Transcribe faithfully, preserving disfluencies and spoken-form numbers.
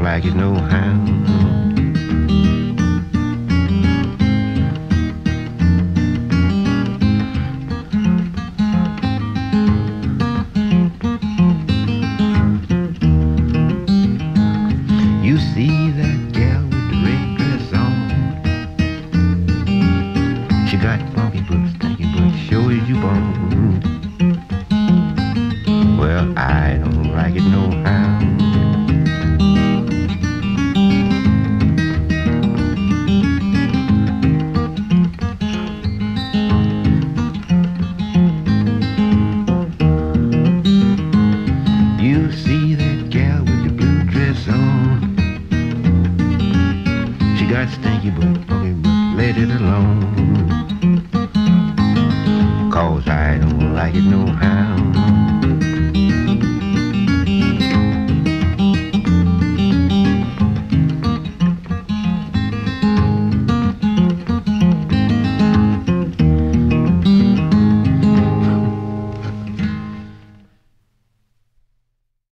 like it no how. You see that gal with the red dress on? She got funky boots, stinky boots, sure as you born. Well, I don't like it no how. You see that gal with the blue dress on? She got stinky boots, funky boots, let it alone. Cause I don't like it no how.